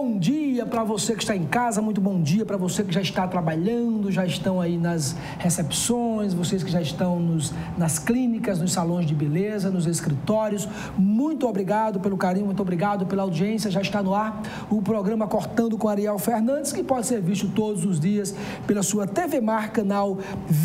bom dia para você que está em casa, muito bom dia para você que já está trabalhando, já estão aí nas recepções, vocês que já estão nas clínicas, nos salões de beleza, nos escritórios. Muito obrigado pelo carinho, muito obrigado pela audiência. Já está no ar o programa Cortando com Ariel Fernandes, que pode ser visto todos os dias pela sua TV Mar, canal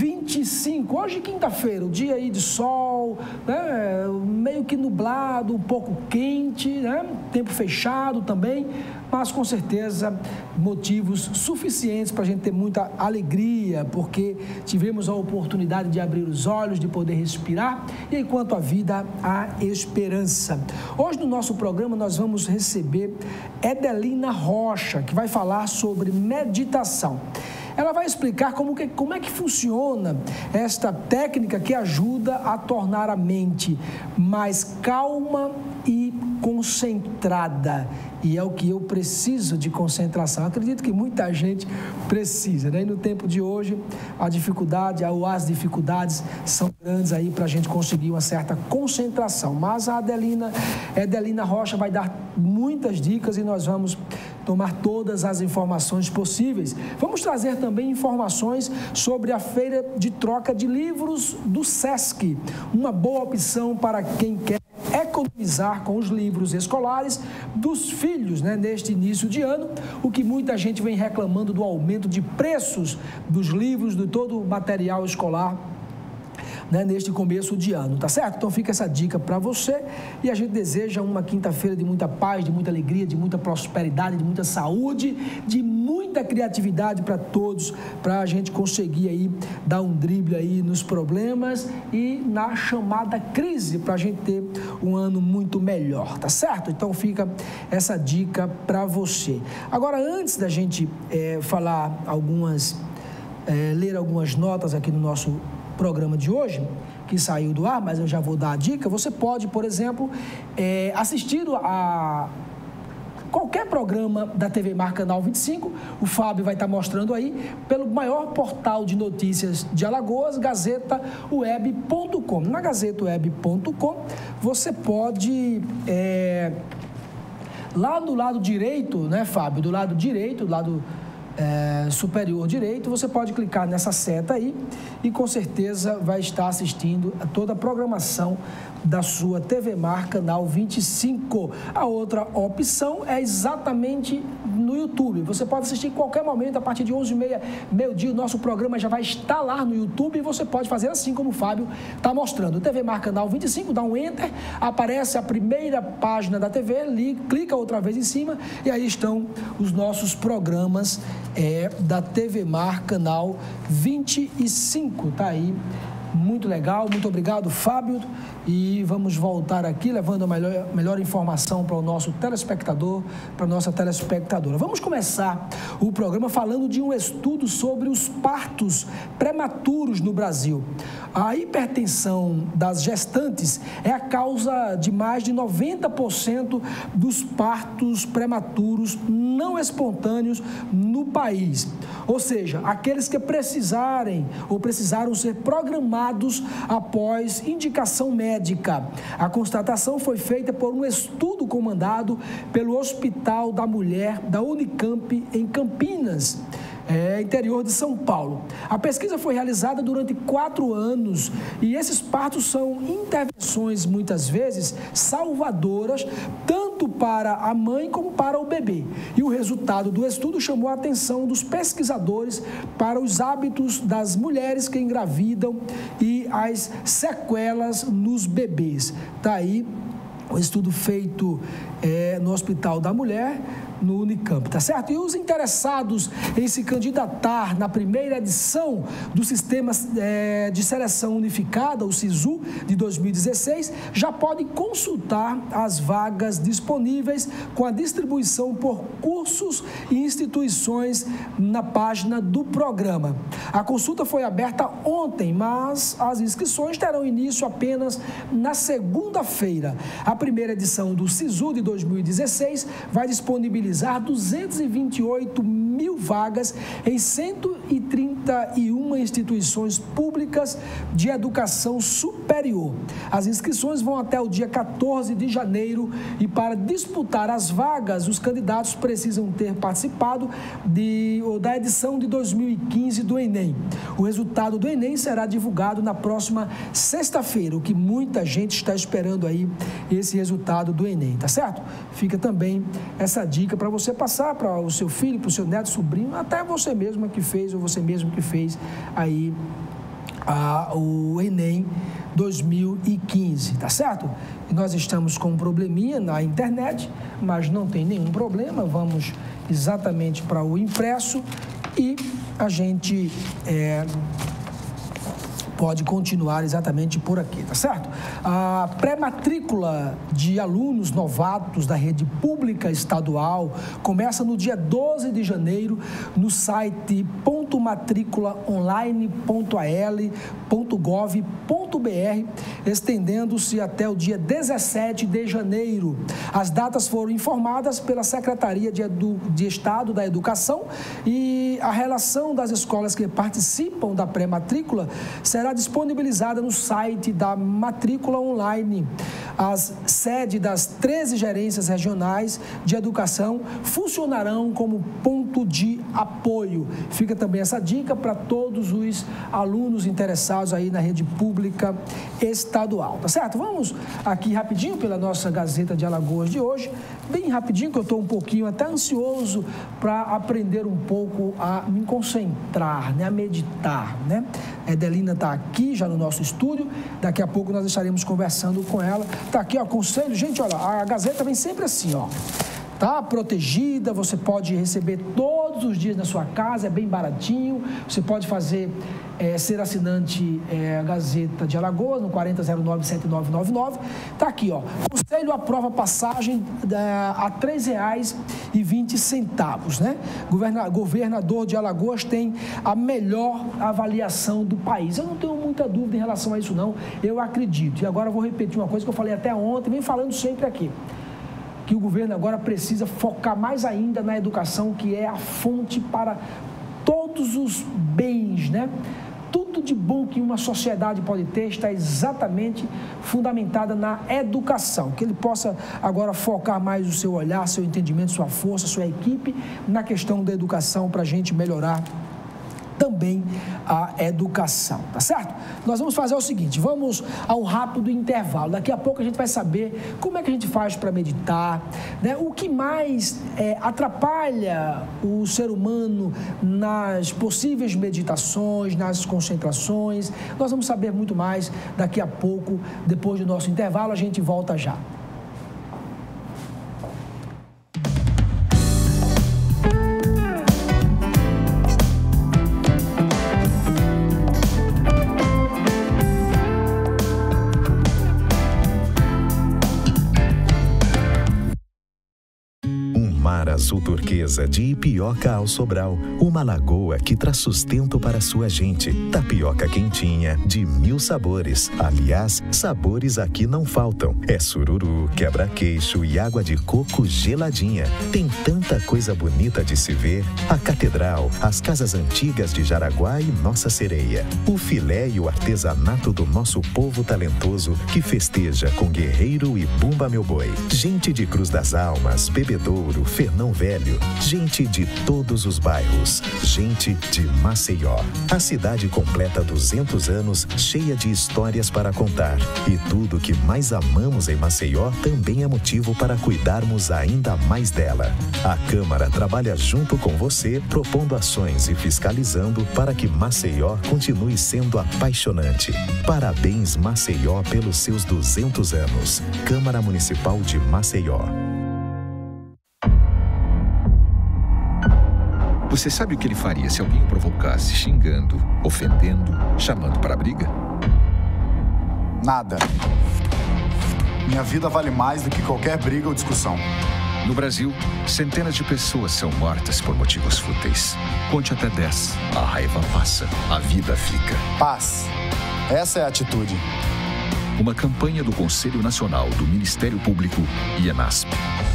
25. Hoje, quinta-feira, o dia aí de sol, né? Meio que nublado, um pouco quente, né? Tempo fechado também, mas com certeza motivos suficientes para a gente ter muita alegria, porque tivemos a oportunidade de abrir os olhos, de poder respirar, e enquanto a vida, há esperança. Hoje no nosso programa nós vamos receber Edelina Rocha, que vai falar sobre meditação. Ela vai explicar como é que funciona esta técnica que ajuda a tornar a mente mais calma e concentrada. E é o que eu preciso de concentração. Eu acredito que muita gente precisa, né? E no tempo de hoje, a dificuldade, as dificuldades são grandes aí para a gente conseguir uma certa concentração. Mas a Edelina Rocha vai dar muitas dicas e nós vamos tomar todas as informações possíveis. Vamos trazer também informações sobre a feira de troca de livros do SESC, uma boa opção para quem quer economizar com os livros escolares dos filhos, né, neste início de ano, o que muita gente vem reclamando do aumento de preços dos livros, de todo o material escolar, né, neste começo de ano, tá certo? Então fica essa dica para você e a gente deseja uma quinta-feira de muita paz, de muita alegria, de muita prosperidade, de muita saúde, de muita criatividade para todos, para a gente conseguir aí dar um drible aí nos problemas e na chamada crise, para a gente ter um ano muito melhor, tá certo? Então fica essa dica para você. Agora, antes da gente falar ler algumas notas aqui no nosso programa de hoje, que saiu do ar, mas eu já vou dar a dica. Você pode, por exemplo, assistir a qualquer programa da TV Mar Canal 25, o Fábio vai estar mostrando aí, pelo maior portal de notícias de Alagoas, gazetaweb.com. Na gazetaweb.com, você pode, lá do lado direito, né, Fábio? Do lado direito, do lado superior direito, você pode clicar nessa seta aí e com certeza vai estar assistindo a toda a programação da sua TV Mar Canal 25. A outra opção é exatamente no YouTube. Você pode assistir em qualquer momento, a partir de 11h30, meio-dia, o nosso programa já vai estar lá no YouTube e você pode fazer assim como o Fábio está mostrando. TV Mar Canal 25, dá um Enter, aparece a primeira página da TV, clica outra vez em cima e aí estão os nossos programas da TV Mar Canal 25. Tá aí. Muito legal, muito obrigado, Fábio. E vamos voltar aqui levando a melhor informação para o nosso telespectador, para a nossa telespectadora. Vamos começar o programa falando de um estudo sobre os partos prematuros no Brasil. A hipertensão das gestantes é a causa de mais de 90% dos partos prematuros não espontâneos no país. Ou seja, aqueles que precisarem ou precisaram ser programados após indicação médica. A constatação foi feita por um estudo comandado pelo Hospital da Mulher da Unicamp em Campinas, interior de São Paulo. A pesquisa foi realizada durante 4 anos e esses partos são intervenções muitas vezes salvadoras, tanto para a mãe como para o bebê. E o resultado do estudo chamou a atenção dos pesquisadores para os hábitos das mulheres que engravidam e as sequelas nos bebês. Está aí o estudo feito no Hospital da Mulher, no Unicamp, tá certo? E os interessados em se candidatar na primeira edição do Sistema de Seleção Unificada, o SISU, de 2016, já podem consultar as vagas disponíveis com a distribuição por cursos e instituições na página do programa. A consulta foi aberta ontem, mas as inscrições terão início apenas na segunda-feira. A primeira edição do SISU de 2016 vai disponibilizar 228 mil vagas em 131 instituições públicas de educação superior. As inscrições vão até o dia 14 de janeiro e para disputar as vagas, os candidatos precisam ter participado da edição de 2015 do Enem. O resultado do Enem será divulgado na próxima sexta-feira, o que muita gente está esperando aí, esse resultado do Enem, tá certo? Fica também essa dica para você passar para o seu filho, para o seu neto, sobrinho, até você mesma que fez ou você mesmo que fez aí o Enem 2015, tá certo? E nós estamos com um probleminha na internet, mas não tem nenhum problema, vamos exatamente para o impresso e a gente pode continuar exatamente por aqui, tá certo? A pré-matrícula de alunos novatos da rede pública estadual começa no dia 12 de janeiro no site .matriculaonline.al.gov.br, estendendo-se até o dia 17 de janeiro. As datas foram informadas pela Secretaria de Estado da Educação e a relação das escolas que participam da pré-matrícula será disponibilizada no site da Matrícula Online. As sedes das 13 gerências regionais de educação funcionarão como ponto de apoio. Fica também essa dica para todos os alunos interessados aí na rede pública estadual, tá certo? Vamos aqui rapidinho pela nossa Gazeta de Alagoas de hoje, bem rapidinho, que eu estou um pouquinho até ansioso para aprender um pouco a me concentrar, né, a meditar, né? A Edelina está aqui já no nosso estúdio, daqui a pouco nós estaremos conversando com ela. Está aqui, ó, conselho, gente, olha, a Gazeta vem sempre assim, ó. Tá protegida, você pode receber todos os dias na sua casa, é bem baratinho, você pode fazer, ser assinante Gazeta de Alagoas, no 4009-7999, tá aqui, ó, conselho aprova passagem a R$ 3,20, né? Governador de Alagoas tem a melhor avaliação do país. Eu não tenho muita dúvida em relação a isso não, eu acredito. E agora eu vou repetir uma coisa que eu falei até ontem, venho falando sempre aqui, que o governo agora precisa focar mais ainda na educação, que é a fonte para todos os bens, né? Tudo de bom que uma sociedade pode ter está exatamente fundamentada na educação. Que ele possa agora focar mais o seu olhar, seu entendimento, sua força, sua equipe na questão da educação para a gente melhorar também a educação, tá certo? Nós vamos fazer o seguinte, vamos a um rápido intervalo. Daqui a pouco a gente vai saber como é que a gente faz para meditar, né? O que mais atrapalha o ser humano nas possíveis meditações, nas concentrações. Nós vamos saber muito mais daqui a pouco, depois do nosso intervalo, a gente volta já. Azul turquesa de Ipioca ao Sobral, uma lagoa que traz sustento para sua gente. Tapioca quentinha de 1000 sabores. Aliás, sabores aqui não faltam. É sururu, quebra-queixo e água de coco geladinha. Tem tanta coisa bonita de se ver. A catedral, as casas antigas de Jaraguá e Nossa Sereia. O filé e o artesanato do nosso povo talentoso que festeja com Guerreiro e Bumba Meu Boi. Gente de Cruz das Almas, Bebedouro, Fernão Velho, gente de todos os bairros, gente de Maceió. A cidade completa 200 anos, cheia de histórias para contar. E tudo que mais amamos em Maceió também é motivo para cuidarmos ainda mais dela. A Câmara trabalha junto com você, propondo ações e fiscalizando para que Maceió continue sendo apaixonante. Parabéns, Maceió, pelos seus 200 anos. Câmara Municipal de Maceió. Você sabe o que ele faria se alguém o provocasse xingando, ofendendo, chamando para a briga? Nada. Minha vida vale mais do que qualquer briga ou discussão. No Brasil, centenas de pessoas são mortas por motivos fúteis. Conte até 10. A raiva passa, a vida fica. Paz. Essa é a atitude. uma campanha do Conselho Nacional do Ministério Público e ENASP.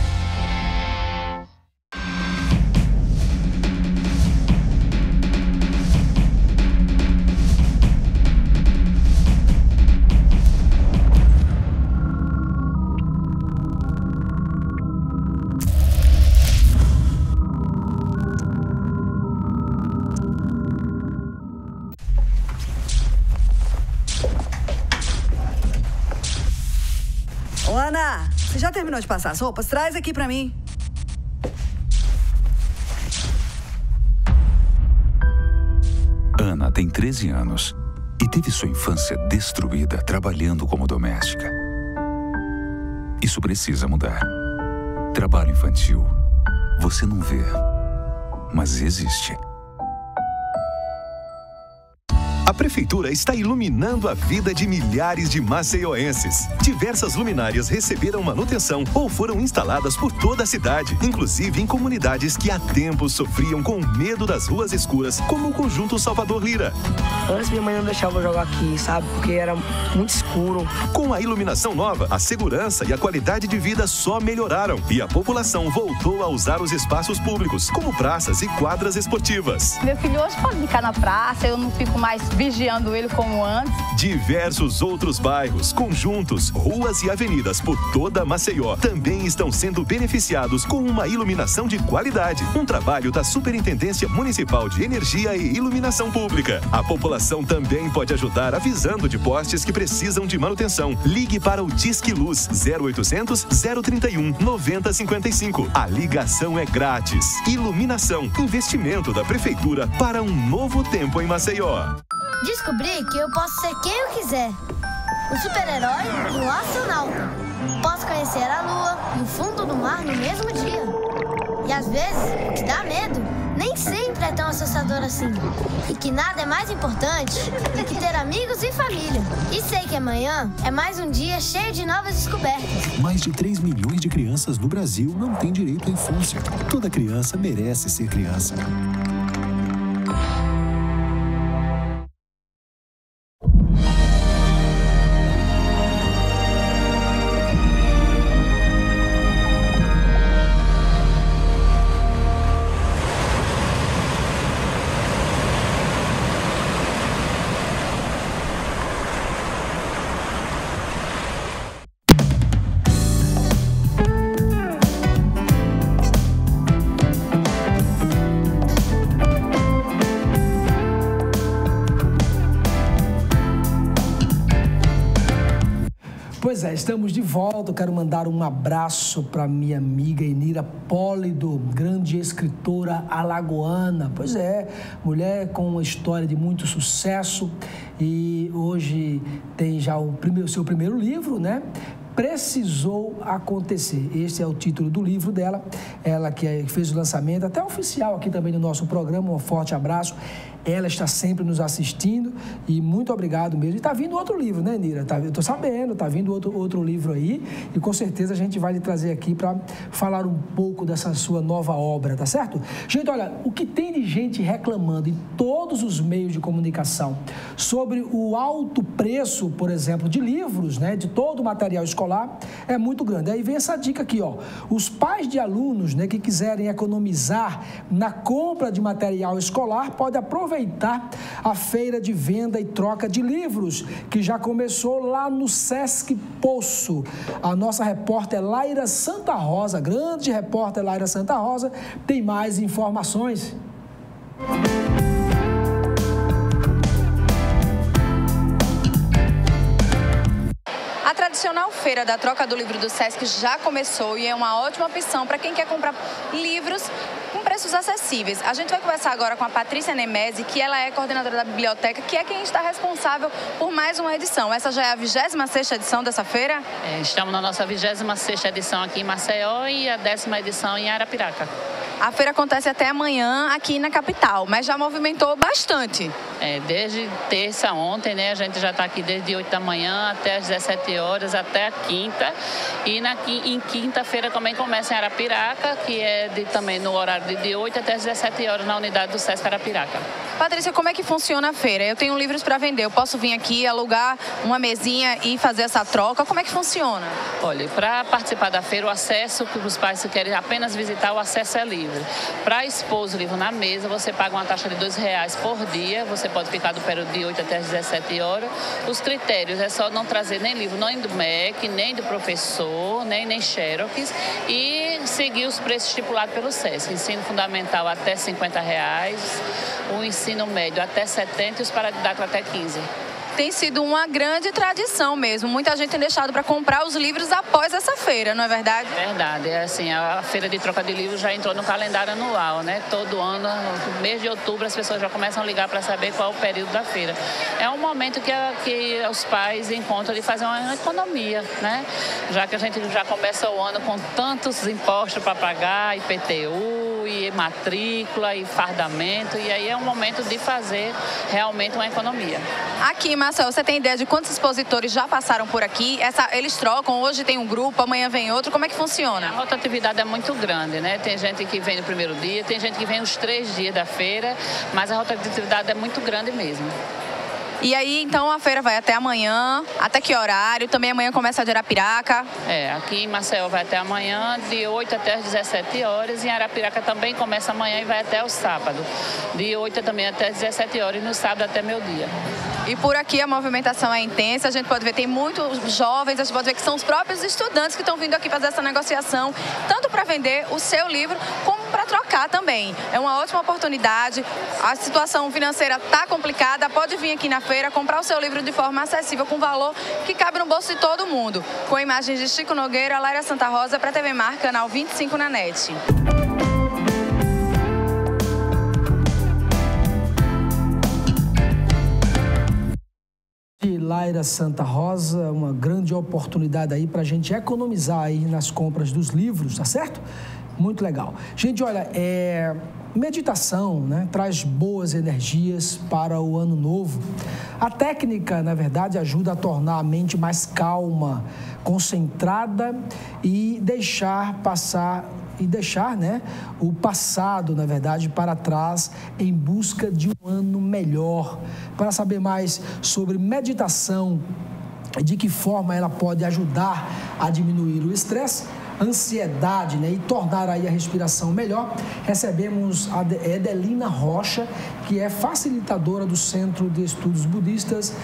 Ô, Ana, você já terminou de passar as roupas? Traz aqui pra mim. Ana tem 13 anos e teve sua infância destruída trabalhando como doméstica. Isso precisa mudar. Trabalho infantil, você não vê, mas existe. A Prefeitura está iluminando a vida de milhares de maceioenses. Diversas luminárias receberam manutenção ou foram instaladas por toda a cidade, inclusive em comunidades que há tempos sofriam com medo das ruas escuras, como o Conjunto Salvador Lira. Antes minha mãe não deixava eu jogar aqui, sabe? Porque era muito escuro. Com a iluminação nova, a segurança e a qualidade de vida só melhoraram e a população voltou a usar os espaços públicos, como praças e quadras esportivas. Meu filho hoje pode ficar na praça, eu não fico mais vigiando ele como antes. Diversos outros bairros, conjuntos, ruas e avenidas por toda Maceió também estão sendo beneficiados com uma iluminação de qualidade. Um trabalho da Superintendência Municipal de Energia e Iluminação Pública. A população também pode ajudar avisando de postes que precisam de manutenção. Ligue para o Disque Luz 0800 031 9055. A ligação é grátis. Iluminação, investimento da Prefeitura para um novo tempo em Maceió. Descobri que eu posso ser quem eu quiser. Um super-herói e um astronauta. Posso conhecer a lua e o fundo do mar no mesmo dia. E às vezes, o que dá medo nem sempre é tão assustador assim. E que nada é mais importante do que ter amigos e família. E sei que amanhã é mais um dia cheio de novas descobertas. Mais de 3 milhões de crianças no Brasil não têm direito à infância. Toda criança merece ser criança. Pois é, estamos de volta. Eu quero mandar um abraço para minha amiga Enira Pólido, grande escritora alagoana. Pois é, mulher com uma história de muito sucesso e hoje tem já o seu primeiro livro, né? Precisou Acontecer. Este é o título do livro dela. Ela que fez o lançamento, até oficial aqui também no nosso programa. Um forte abraço. Ela está sempre nos assistindo e muito obrigado mesmo. E está vindo outro livro, né, Nira? Eu estou sabendo, está vindo outro livro aí e com certeza a gente vai lhe trazer aqui para falar um pouco dessa sua nova obra, tá certo? Gente, olha, o que tem de gente reclamando em todos os meios de comunicação sobre o alto preço, por exemplo, de livros, né, de todo o material escolar, é muito grande. Aí vem essa dica aqui, ó. Os pais de alunos, né, que quiserem economizar na compra de material escolar podem aproveitar a feira de venda e troca de livros, que já começou lá no Sesc Poço. A nossa repórter Laira Santa Rosa, grande repórter Laira Santa Rosa, tem mais informações. A tradicional feira da troca do livro do Sesc já começou e é uma ótima opção para quem quer comprar livros com preços acessíveis. A gente vai conversar agora com a Patrícia Nemesi, que ela é coordenadora da biblioteca, que é quem está responsável por mais uma edição. Essa já é a 26ª edição dessa feira? Estamos na nossa 26ª edição aqui em Maceió e a 10ª edição em Arapiraca. A feira acontece até amanhã aqui na capital, mas já movimentou bastante. Desde terça ontem, né, a gente já está aqui desde 8 da manhã até as 17 horas, até a quinta. E em quinta-feira também começa em Arapiraca, que é também no horário de 8 até as 17 horas na unidade do Sesc Arapiraca. Patrícia, como é que funciona a feira? Eu tenho livros para vender, eu posso vir aqui, alugar uma mesinha e fazer essa troca? Como é que funciona? Olha, para participar da feira, o acesso, que os pais querem apenas visitar, o acesso é livre. Para expor os livros na mesa, você paga uma taxa de R$2 por dia, você pode ficar do período de 8 até as 17 horas. Os critérios é só não trazer nem livro, nem do MEC, nem do professor, nem xerox, e seguir os preços estipulados pelo Sesc. Ensino fundamental até R$50, o ensino médio até 70 e os paradidáticos até 15. Tem sido uma grande tradição mesmo. Muita gente tem deixado para comprar os livros após essa feira, não é verdade? Verdade. É assim, a feira de troca de livros já entrou no calendário anual, né? Todo ano, no mês de outubro, as pessoas já começam a ligar para saber qual é o período da feira. É um momento que os pais encontram de fazer uma economia, né? Já que a gente já começa o ano com tantos impostos para pagar, IPTU, e matrícula, e fardamento, e aí é um momento de fazer realmente uma economia. Aqui, Marcel, você tem ideia de quantos expositores já passaram por aqui? Eles trocam, hoje tem um grupo, amanhã vem outro, como é que funciona? A rotatividade é muito grande, né? Tem gente que vem no primeiro dia, tem gente que vem os 3 dias da feira, mas a rotatividade é muito grande mesmo. E aí, então, a feira vai até amanhã, até que horário? Também amanhã começa a de Arapiraca? Aqui em Maceió vai até amanhã, de 8 até as 17 horas, e em Arapiraca também começa amanhã e vai até o sábado, de 8 também até as 17 horas, e no sábado até meio-dia. E por aqui a movimentação é intensa, a gente pode ver, tem muitos jovens, a gente pode ver que são os próprios estudantes que estão vindo aqui fazer essa negociação, tanto para vender o seu livro, como para trocar também. É uma ótima oportunidade, a situação financeira está complicada, pode vir aqui na feira, comprar o seu livro de forma acessível, com valor que cabe no bolso de todo mundo. Com imagens de Chico Nogueira, Laira Santa Rosa, para TV Mar, canal 25 na NET. Laira Santa Rosa, uma grande oportunidade aí para a gente economizar aí nas compras dos livros, tá certo? Muito legal. Gente, olha, meditação, né, traz boas energias para o ano novo. A técnica, na verdade, ajuda a tornar a mente mais calma, concentrada e deixar, né, o passado, na verdade, para trás em busca de um ano melhor. Para saber mais sobre meditação, de que forma ela pode ajudar a diminuir o estresse, ansiedade, né, e tornar aí a respiração melhor, recebemos a Edelina Rocha, que é facilitadora do Centro de Estudos Budistas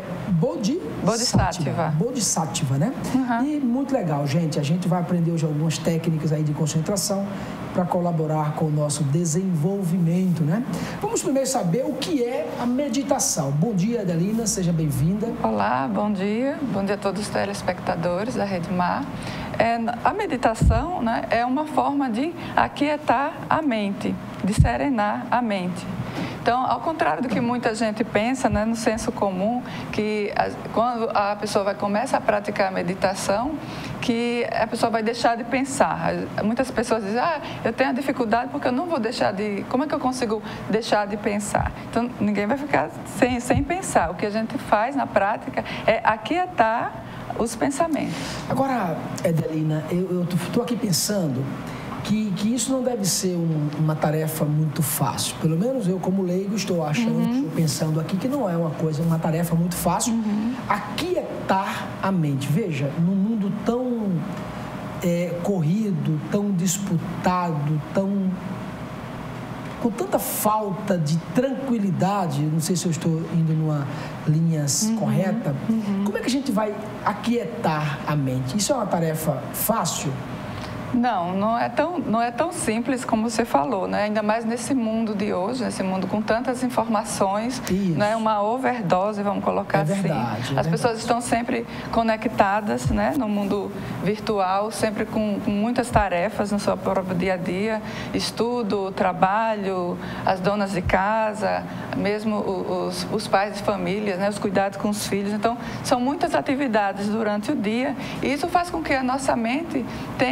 Bodhisattva, né? Uhum. E muito legal, gente. A gente vai aprender hoje algumas técnicas aí de concentração para colaborar com o nosso desenvolvimento, né? Vamos primeiro saber o que é a meditação. Bom dia, Adelina, seja bem-vinda. Olá, bom dia a todos os telespectadores da Rede Mar. A meditação, né, é uma forma de aquietar a mente, de serenar a mente. Então, ao contrário do que muita gente pensa, né, no senso comum, que quando a pessoa começa a praticar a meditação, que a pessoa vai deixar de pensar. Muitas pessoas dizem, eu tenho dificuldade porque eu não vou deixar de... Como é que eu consigo deixar de pensar? Então, ninguém vai ficar sem pensar. O que a gente faz na prática é aquietar os pensamentos. Agora, Edelina, eu estou aqui pensando que isso não deve ser uma tarefa muito fácil. Pelo menos eu, como leigo, estou achando, estou pensando aqui que não é uma tarefa muito fácil. Aquietar a mente. Veja, num mundo tão corrido, tão disputado, com tanta falta de tranquilidade, não sei se eu estou indo numa linha correta, como é que a gente vai aquietar a mente? Isso é uma tarefa fácil? Não é tão simples como você falou, né? Ainda mais nesse mundo de hoje, nesse mundo com tantas informações, né? Uma overdose, vamos colocar assim. As pessoas estão sempre conectadas, né? No mundo virtual, sempre com muitas tarefas no seu próprio dia a dia, estudo, trabalho, as donas de casa, mesmo os pais de família, né? Os cuidados com os filhos. Então, são muitas atividades durante o dia e isso faz com que a nossa mente tenha essa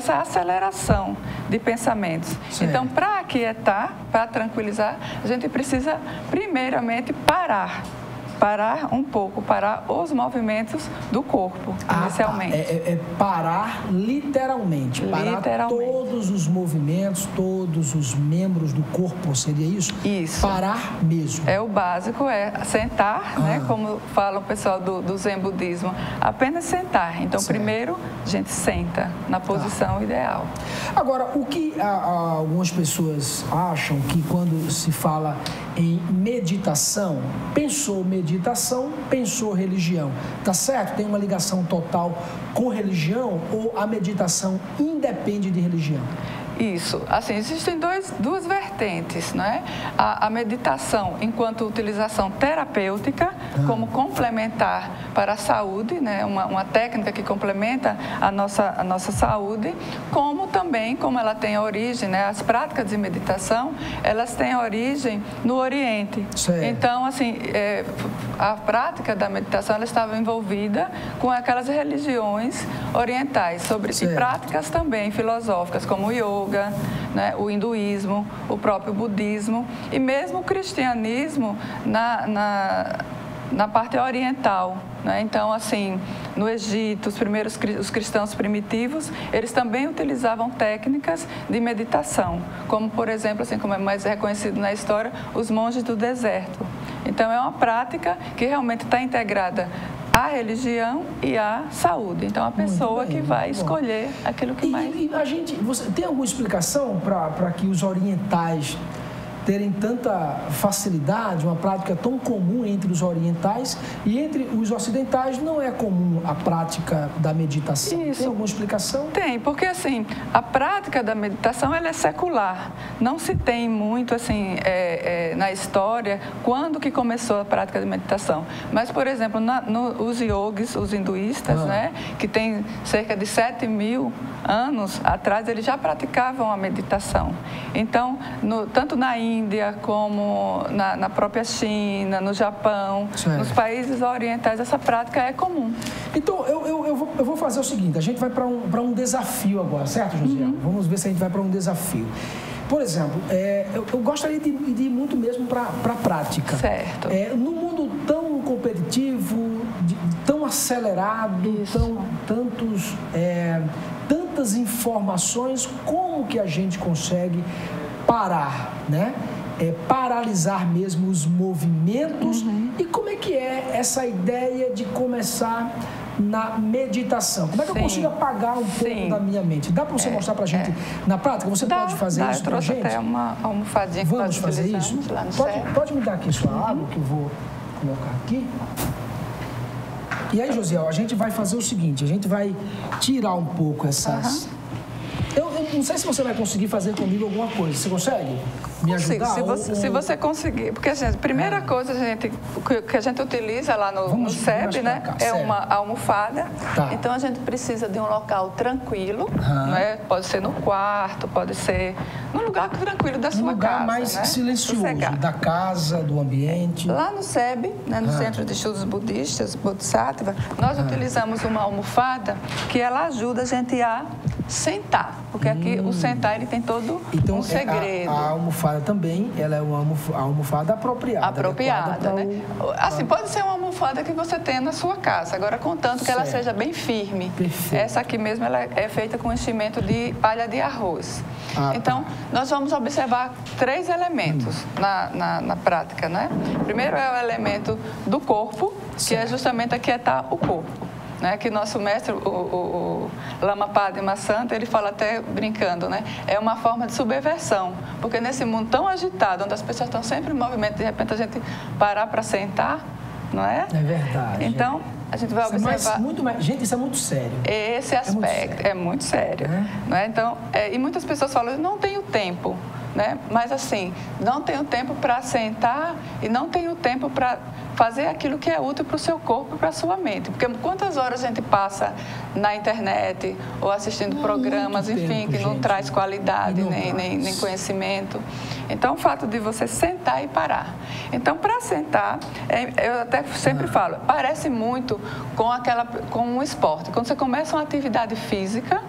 essa aceleração de pensamentos. Sim. Então, para aquietar, para tranquilizar, a gente precisa, primeiramente, parar um pouco, parar os movimentos do corpo, inicialmente. É parar literalmente, parar todos os movimentos, todos os membros do corpo, seria isso? Isso. Parar mesmo. É o básico, é sentar, né? Como fala o pessoal do Zen Budismo, apenas sentar. Então, primeiro, a gente senta na posição ideal. Agora, o que algumas pessoas acham que quando se fala em meditação, pensou religião, tá certo? Tem uma ligação total com religião ou a meditação independe de religião? Isso. Assim, existem duas vertentes, né? A meditação enquanto utilização terapêutica, como complementar para a saúde, né? Uma técnica que complementa a nossa saúde, como também, como ela tem origem, né? As práticas de meditação, elas têm origem no Oriente. Certo. Então, assim, a prática da meditação, ela estava envolvida com aquelas religiões orientais, e práticas também filosóficas, como o yoga, né, o hinduísmo, o próprio budismo e mesmo o cristianismo na parte oriental, né? Então, assim, no Egito, os cristãos primitivos, eles também utilizavam técnicas de meditação, como, por exemplo, assim, como é mais reconhecido na história, os monges do deserto. Então, é uma prática que realmente está integrada à religião e à saúde. Então, a pessoa que vai escolher aquilo que mais... E você tem alguma explicação para que os orientais terem tanta facilidade, uma prática tão comum entre os orientais e entre os ocidentais não é comum a prática da meditação? Isso. Tem alguma explicação? Tem, porque assim, a prática da meditação ela é secular. Não se tem muito assim na história quando que começou a prática de meditação. Mas, por exemplo, os yogis, os hinduístas, né, que tem cerca de 7.000 anos atrás, eles já praticavam a meditação. Então, tanto na Índia como na própria China, no Japão, nos países orientais, essa prática é comum. Então, eu vou fazer o seguinte, a gente vai para um desafio agora, certo, Josiel? Vamos ver se a gente vai para um desafio. Por exemplo, eu gostaria de ir muito mesmo para a prática. Certo. No mundo tão competitivo, tão acelerado, tantas informações, como que a gente consegue parar, né? Paralisar mesmo os movimentos. E como é que é essa ideia de começar na meditação? Como é que eu consigo apagar um pouco da minha mente? Dá para você mostrar para a gente na prática? Você pode fazer isso para a gente? Eu trouxe até uma almofadinha que Vamos fazer isso? Pode me dar aqui sua água, que eu vou colocar aqui. E aí, Josiel, a gente vai fazer o seguinte, a gente vai tirar um pouco essas... Eu não sei se você vai conseguir fazer comigo alguma coisa. Você consegue me ajudar? Se você conseguir. Porque assim, a primeira coisa que a gente utiliza lá no SEB, né, é uma almofada. Então, a gente precisa de um local tranquilo. Né? Pode ser no quarto, pode ser num lugar tranquilo da sua casa. Um lugar mais silencioso, da casa, do ambiente. Lá no SEB, né, no Centro de Estudos Budistas, Bodhisattva, nós utilizamos uma almofada que ela ajuda a gente a sentar. Porque aqui o sentar ele tem todo um segredo. A almofada também, ela é uma almofada apropriada. Apropriada, né? Assim, pode ser uma almofada que você tenha na sua casa, agora contanto que ela seja bem firme. Perfeito. Essa aqui mesmo ela é feita com enchimento de palha de arroz. Então, nós vamos observar 3 elementos na prática, né? Primeiro é o elemento do corpo, que é justamente aquietar o corpo. Né, que nosso mestre, o Lama Padma Santa, ele fala até brincando, né? É uma forma de subversão, porque nesse mundo tão agitado, onde as pessoas estão sempre em movimento, de repente a gente parar para sentar, não é? É verdade. Então, a gente vai observar... Gente, isso é muito sério. Esse aspecto é muito sério. Não é? Então, e muitas pessoas falam, eu não tenho tempo, né? Mas assim, não tenho tempo para sentar e não tenho tempo para fazer aquilo que é útil para o seu corpo e para a sua mente. Porque quantas horas a gente passa na internet ou assistindo programas, enfim, que não traz qualidade nem conhecimento. Então, o fato de você sentar e parar. Então, para sentar, eu até sempre falo, parece muito com um esporte. Quando você começa uma atividade física,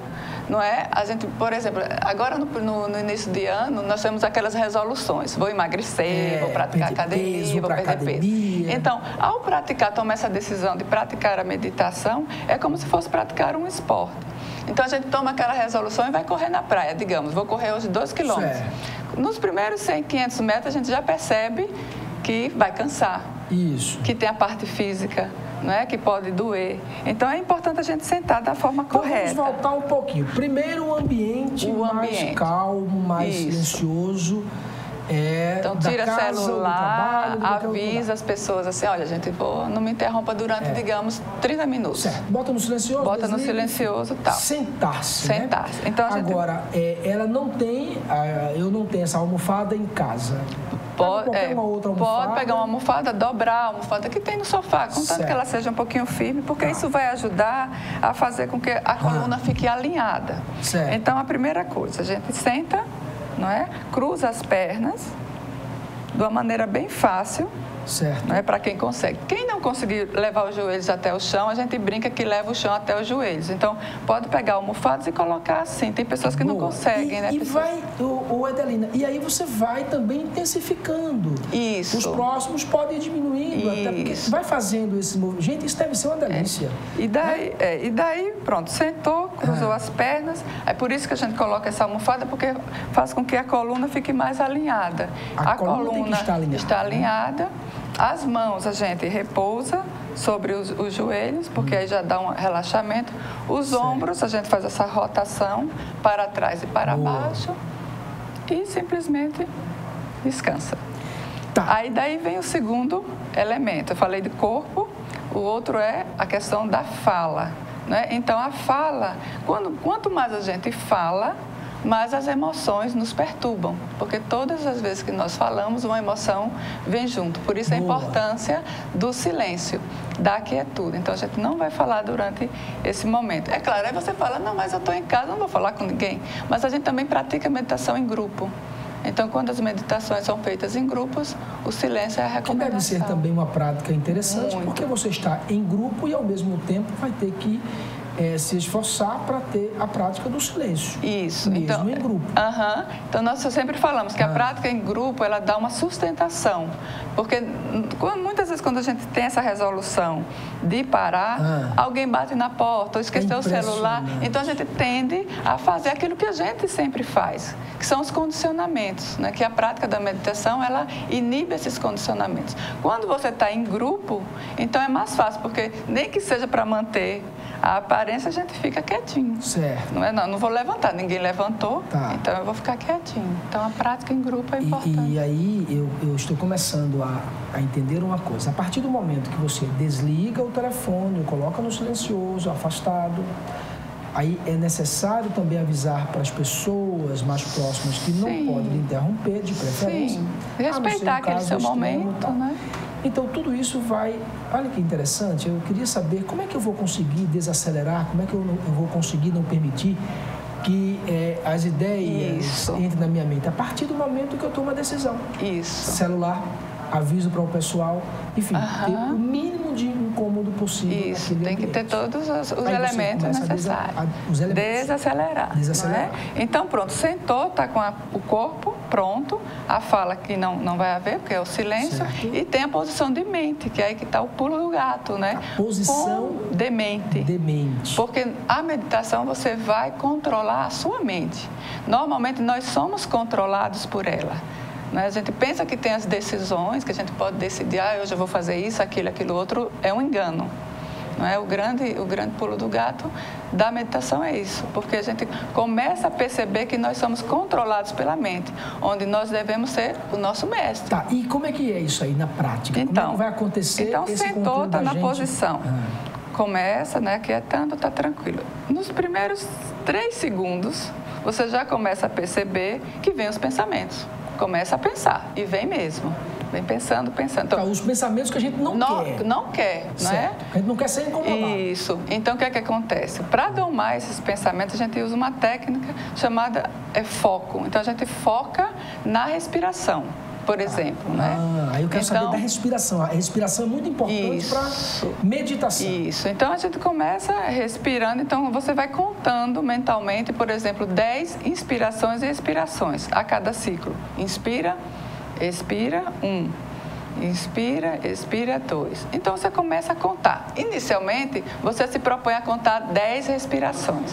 não é? A gente, por exemplo, agora no início de ano, nós temos aquelas resoluções. Vou emagrecer, vou praticar academia, vou perder peso. Então, ao tomar essa decisão de praticar a meditação, é como se fosse praticar um esporte. Então, a gente toma aquela resolução e vai correr na praia, digamos, vou correr hoje 2 quilômetros. Nos primeiros 100, 500 metros, a gente já percebe que vai cansar. Isso. Que tem a parte física, não é? Que pode doer. Então, é importante a gente sentar da forma correta. Vamos voltar um pouquinho. Primeiro, o ambiente mais calmo, mais silencioso. Então, tira o celular, avisa as pessoas assim, olha, gente, não me interrompa durante, digamos, 30 minutos. Certo. Bota no silencioso. Bota no silencioso e tal. Sentar-se. Sentar-se. Então, agora, ela não tem, eu não tenho essa almofada em casa. Pode pegar uma almofada, dobrar a almofada que tem no sofá, contanto que ela seja um pouquinho firme, porque isso vai ajudar a fazer com que a coluna fique alinhada. Certo. Então, a primeira coisa, a gente senta, não é? Cruza as pernas de uma maneira bem fácil. Certo. Não é para quem consegue. Quem não conseguir levar os joelhos até o chão, a gente brinca que leva o chão até os joelhos. Então, pode pegar almofadas e colocar assim. Tem pessoas que não conseguem, né? Adelina, e aí você vai também intensificando. Isso. Os próximos podem ir diminuindo. Até porque vai fazendo esse movimento. Gente, isso deve ser uma delícia. E daí, pronto, sentou, cruzou as pernas. É por isso que a gente coloca essa almofada, porque faz com que a coluna fique mais alinhada. A coluna tem que está alinhada. As mãos a gente repousa sobre os joelhos, porque aí já dá um relaxamento. Os ombros, a gente faz essa rotação para trás e para baixo e simplesmente descansa. Aí daí vem o segundo elemento. Eu falei de corpo, o outro é a questão da fala, né? Então, a fala, quanto mais a gente fala, mas as emoções nos perturbam, porque todas as vezes que nós falamos, uma emoção vem junto. Por isso a importância do silêncio, da quietude. Então, a gente não vai falar durante esse momento. É claro, aí você fala, não, mas eu estou em casa, não vou falar com ninguém. Mas a gente também pratica meditação em grupo. Então, quando as meditações são feitas em grupos, o silêncio é a recomendação. Deve ser também uma prática interessante, porque você está em grupo e, ao mesmo tempo, vai ter que se esforçar para ter a prática do silêncio. Isso. Mesmo então, em grupo. Então, nós sempre falamos que a prática em grupo, ela dá uma sustentação. Porque muitas vezes, quando a gente tem essa resolução de parar, alguém bate na porta ou esqueceu o celular. Então, a gente tende a fazer aquilo que a gente sempre faz, que são os condicionamentos, né? Que a prática da meditação, ela inibe esses condicionamentos. Quando você está em grupo, então é mais fácil, porque nem que seja para manter a aparência, a gente fica quietinho. Certo. Não vou levantar, ninguém levantou, então eu vou ficar quietinho. Então, a prática em grupo é importante. E aí, eu estou começando a entender uma coisa. A partir do momento que você desliga o telefone, coloca no silencioso, afastado, aí é necessário também avisar para as pessoas mais próximas que não podem lhe interromper, de preferência. Sim. Respeitar aquele seu momento, né? Então, tudo isso vai... Olha que interessante, eu queria saber como é que eu vou conseguir desacelerar, como é que eu vou conseguir não permitir que as ideias entrem na minha mente. A partir do momento que eu tomo a decisão. Isso. Celular, aviso para o pessoal, enfim, ter o mínimo de incômodo possível. Isso, tem que ter todos os elementos necessários. Desacelerar. Desacelerar. Não é? Então, pronto, sentou, está com o corpo pronto, a fala que não vai haver, porque é o silêncio, e tem a posição de mente, que é aí que está o pulo do gato, né? A posição de mente. De mente. Porque a meditação, você vai controlar a sua mente. Normalmente, nós somos controlados por ela. A gente pensa que tem as decisões, que a gente pode decidir, hoje eu vou fazer isso, aquilo outro, é um engano. Não é? O grande pulo do gato da meditação é isso, porque a gente começa a perceber que nós somos controlados pela mente, onde nós devemos ser o nosso mestre. Tá, e como é que é isso aí na prática? Então, como é que vai acontecer então, esse sentou, está na gente? posição. Começa, né, quietando, está tranquilo. Nos primeiros 3 segundos, você já começa a perceber que vem os pensamentos. Começa a pensar, e vem mesmo. Vem pensando. Então, os pensamentos que a gente não quer. Não quer, não é? A gente não quer ser incomodado. Isso. Então, o que é que acontece? Para domar esses pensamentos, a gente usa uma técnica chamada foco. Então, a gente foca na respiração, por exemplo. Né? Aí eu quero saber da respiração. A respiração é muito importante para meditação. Isso. Então, a gente começa respirando. Então, você vai contando contando mentalmente, por exemplo, 10 inspirações e expirações a cada ciclo. Inspira, expira, 1. Inspira, expira, 2. Então, você começa a contar. Inicialmente, você se propõe a contar 10 respirações.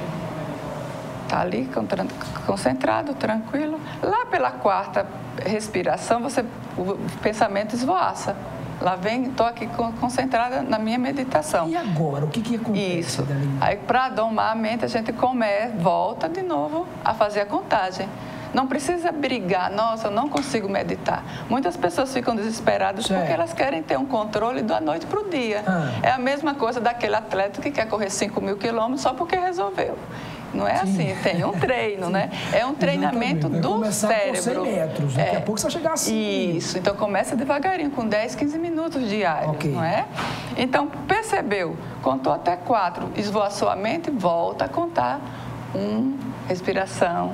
Está ali, concentrado, tranquilo. Lá pela 4ª respiração, o pensamento esvoaça. Lá vem, estou aqui concentrada na minha meditação. E agora? O que acontece? Isso. Aí, para domar a mente, a gente volta de novo a fazer a contagem. Não precisa brigar, nossa, eu não consigo meditar. Muitas pessoas ficam desesperadas porque elas querem ter um controle da noite para o dia. É a mesma coisa daquele atleta que quer correr 5.000 quilômetros só porque resolveu. Não é assim, tem um treino, né? É um treinamento do cérebro. Por 100 metros, daqui a pouco você vai chegar assim. Isso, então começa devagarinho, com 10, 15 minutos diários, não é? Então, percebeu, contou até 4, esvoaçou a mente, volta a contar. 1, respiração,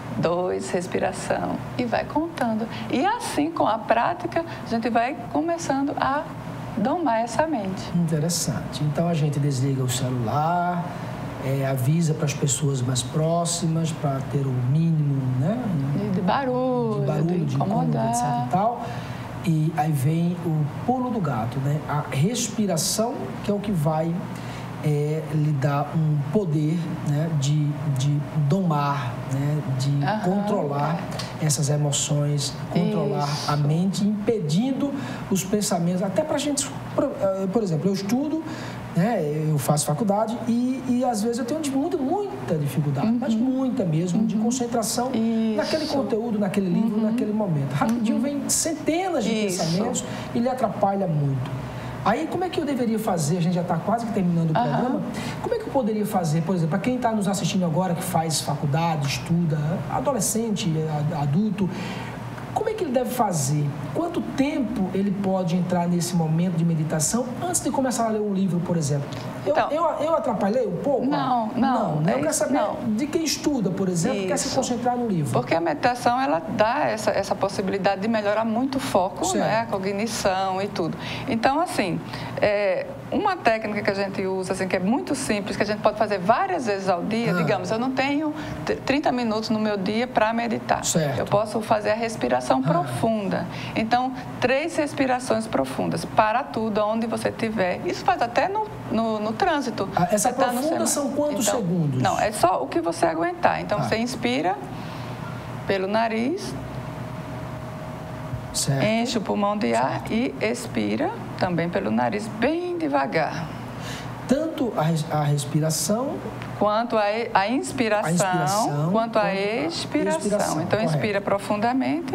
2, respiração, e vai contando. E assim, com a prática, a gente vai começando a domar essa mente. Interessante. Então, a gente desliga o celular, avisa para as pessoas mais próximas, para ter o mínimo, né? De barulho, de incômodo, etc. E tal. E aí vem o pulo do gato, né? A respiração, que é o que vai lhe dar um poder, né? de domar, né? De controlar essas emoções, controlar a mente, impedindo os pensamentos, até para a gente, por exemplo, eu estudo, né? Eu faço faculdade e às vezes eu tenho muita dificuldade, mas muita mesmo, de concentração naquele conteúdo, naquele livro, naquele momento. Rapidinho vem centenas de pensamentos e lhe atrapalha muito. Aí, como é que eu deveria fazer? A gente já está quase que terminando o programa. Como é que eu poderia fazer, por exemplo, para quem está nos assistindo agora, que faz faculdade, estuda, adolescente, adulto, como é que ele deve fazer? Quanto tempo ele pode entrar nesse momento de meditação antes de começar a ler um livro, por exemplo? Eu atrapalhei um pouco? Não. Eu quero saber de quem estuda, por exemplo, quer se concentrar no livro. Porque a meditação, ela dá essa possibilidade de melhorar muito o foco, né? A cognição e tudo. Então, assim, uma técnica que a gente usa, assim, que é muito simples, que a gente pode fazer várias vezes ao dia, digamos, eu não tenho 30 minutos no meu dia para meditar. Eu posso fazer a respiração profunda. Então, 3 respirações profundas. Para tudo, onde você estiver. Isso faz até no trânsito. Essa profunda são quantos segundos? Não, é só o que você aguentar. Então, você inspira pelo nariz, enche o pulmão de ar e expira também pelo nariz, bem devagar. Tanto a respiração... Quanto a inspiração, quanto a expiração. Então, inspira profundamente.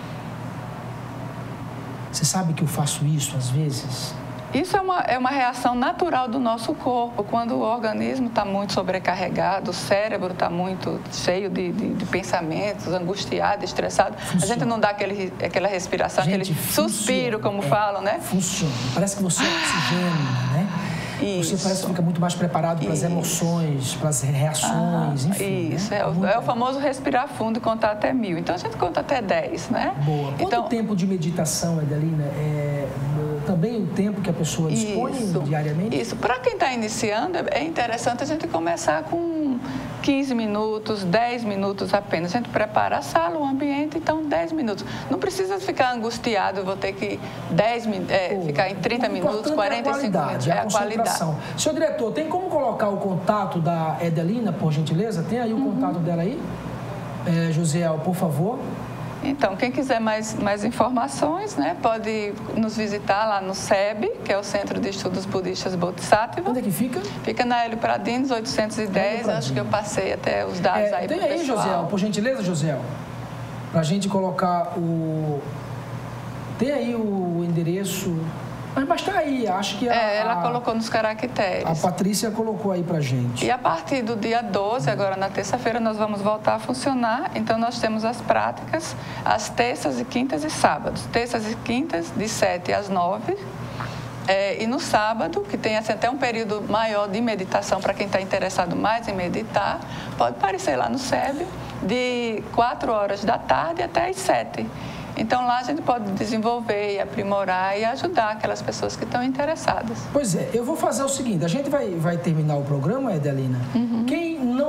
Você sabe que eu faço isso às vezes? Isso é uma reação natural do nosso corpo. Quando o organismo está muito sobrecarregado, o cérebro está muito cheio de pensamentos, angustiado, estressado, a gente não dá aquela respiração, aquele suspiro, como falam, né? Funciona. Parece que você oxigena, né? Você parece que fica muito mais preparado para as emoções, para as reações, enfim. Isso, né? É o famoso respirar fundo e contar até 1000. Então, a gente conta até 10, né? Boa. Quanto tempo de meditação, Edelina? Também o tempo que a pessoa dispõe diariamente? Isso. Para quem está iniciando, é interessante a gente começar com 15 minutos, 10 minutos apenas. A gente prepara a sala, o ambiente, então 10 minutos. Não precisa ficar angustiado, eu vou ter que ficar em 30 minutos, 45 minutos. É a qualidade. Senhor diretor, tem como colocar o contato da Edelina, por gentileza? Tem aí o contato dela aí? Josiel, por favor. Então, quem quiser mais informações, né, pode nos visitar lá no SEB, que é o Centro de Estudos Budistas Bodhisattva. Onde é que fica? Fica na Hélio Pradines, 810. Acho que eu passei até os dados aí para o pessoal. Tem aí, Josiel, por gentileza, Josiel, para a gente colocar Tem aí o endereço... Mas está aí, acho que ela colocou nos caracteres. A Patrícia colocou aí pra gente. E a partir do dia 12, agora na terça-feira, nós vamos voltar a funcionar. Então, nós temos as práticas às terças e quintas e sábados. Terças e quintas, de 7 às 9. E no sábado, que tem assim, até um período maior de meditação para quem está interessado mais em meditar, pode aparecer lá no SEB, de 4 horas da tarde até às 7. Então, lá a gente pode desenvolver e aprimorar e ajudar aquelas pessoas que estão interessadas. Pois é, eu vou fazer o seguinte, a gente vai terminar o programa, Edelina. Quem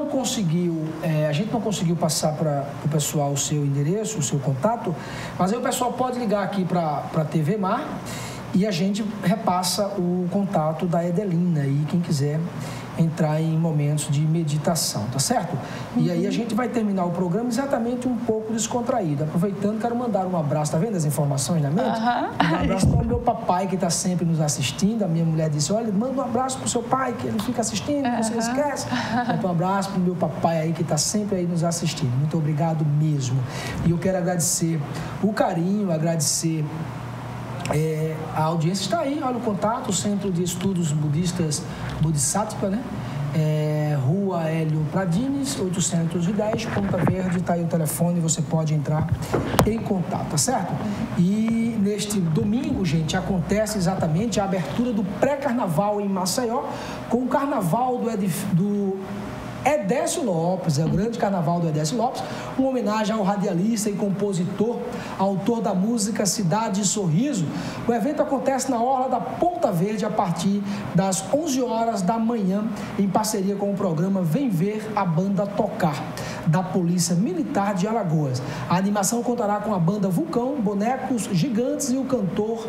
não conseguiu, a gente não conseguiu passar para o pessoal o seu endereço, o seu contato, mas aí o pessoal pode ligar aqui para a TV Mar e a gente repassa o contato da Edelina aí, quem quiser entrar em momentos de meditação, tá certo? E aí a gente vai terminar o programa exatamente um pouco descontraído. Aproveitando, quero mandar um abraço, tá vendo as informações na mente? Um abraço para o meu papai que está sempre nos assistindo. A minha mulher disse, olha, manda um abraço para o seu pai que ele fica assistindo, você esquece. Então, um abraço para o meu papai aí que está sempre aí nos assistindo. Muito obrigado mesmo. E eu quero agradecer o carinho, agradecer a audiência. Está aí, olha o contato, o Centro de Estudos Budistas Bodhisattva, né? Rua Hélio Pradines, 810, Ponta Verde, está aí o telefone, você pode entrar em contato, tá certo? E neste domingo, gente, acontece exatamente a abertura do pré-carnaval em Maceió, com o carnaval do Edécio Lopes, é o grande carnaval do Edécio Lopes, uma homenagem ao radialista e compositor, autor da música Cidade e Sorriso. O evento acontece na Orla da Ponta Verde a partir das 11 horas da manhã, em parceria com o programa Vem Ver a Banda Tocar, da Polícia Militar de Alagoas. A animação contará com a banda Vulcão, bonecos gigantes e o cantor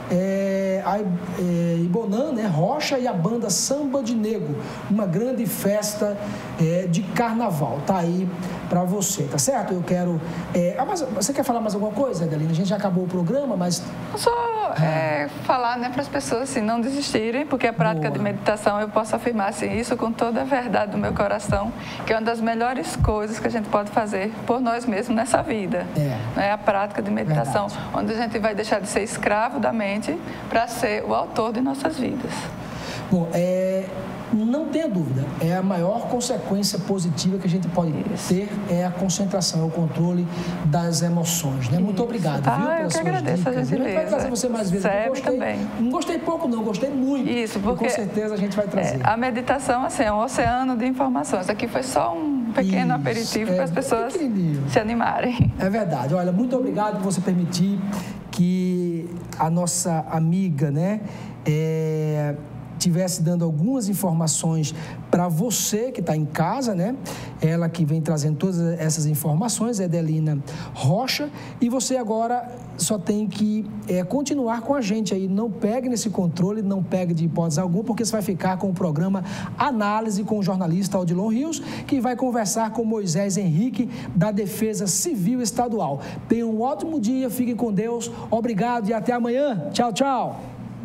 Ibonan, né, Rocha, e a banda Samba de Negro, uma grande festa de carnaval, tá aí para você, tá certo? Eu quero... mas você quer falar mais alguma coisa, Adelina? A gente já acabou o programa, mas... Só falar, né, para as pessoas assim, não desistirem, porque a prática de meditação, eu posso afirmar assim, isso com toda a verdade do meu coração, que é uma das melhores coisas que a gente pode fazer por nós mesmos nessa vida. Né? A prática de meditação, onde a gente vai deixar de ser escravo da mente para ser o autor de nossas vidas. Bom, não tenha dúvida, é a maior consequência positiva que a gente pode ter, é a concentração, é o controle das emoções, né? Muito obrigado, viu? Eu que agradeço a gentileza. A gente vai trazer você mais vezes. Não gostei pouco não, gostei muito. Isso, porque com certeza a gente vai trazer. A meditação, assim, é um oceano de informações. Aqui foi só um pequeno aperitivo para as pessoas se animarem. É verdade. Olha, muito obrigado por você permitir que a nossa amiga, né, estivesse dando algumas informações para você que está em casa, né? Ela que vem trazendo todas essas informações, Edelina Rocha, e você agora só tem que continuar com a gente aí. Não pegue nesse controle, não pegue de hipótese alguma, porque você vai ficar com o programa Análise com o jornalista Odilon Rios, que vai conversar com Moisés Henrique, da Defesa Civil Estadual. Tenham um ótimo dia, fiquem com Deus, obrigado e até amanhã. Tchau, tchau.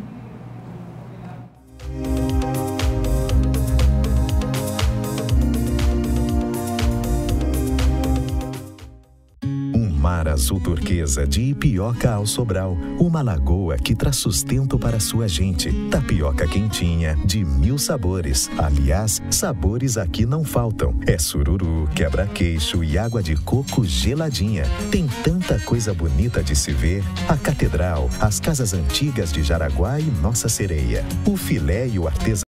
Mar azul turquesa de Ipioca ao Sobral, uma lagoa que traz sustento para sua gente. Tapioca quentinha de 1000 sabores. Aliás, sabores aqui não faltam. É sururu, quebra-queixo e água de coco geladinha. Tem tanta coisa bonita de se ver. A catedral, as casas antigas de Jaraguá e Nossa Sereia. O filé e o artesanato